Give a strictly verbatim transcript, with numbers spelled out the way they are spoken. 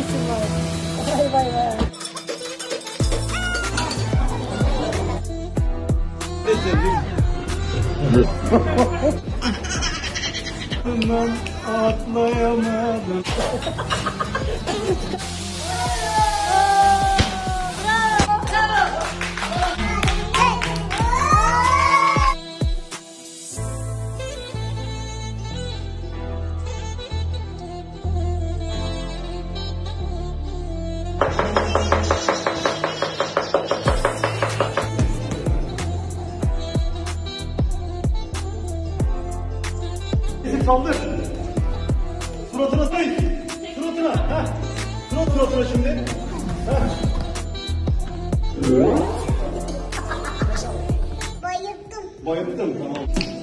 iyisin bana. Vay vay vay. Ne sevdim? Ben atlayamadım. Kaldır. Suratına say. Suratına. Ha. Surat suratına şimdi. Ha. Bayıldım. Bayıldım, tamam.